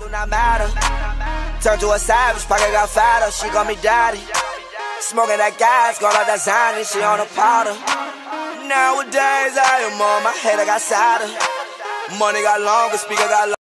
do not matter. Turned to a savage, pocket got fatter. She call me daddy. Smoking that gas, got all that Zany, she on a powder. Nowadays I am on my head, I got sadder. Money got longer, speaker got longer.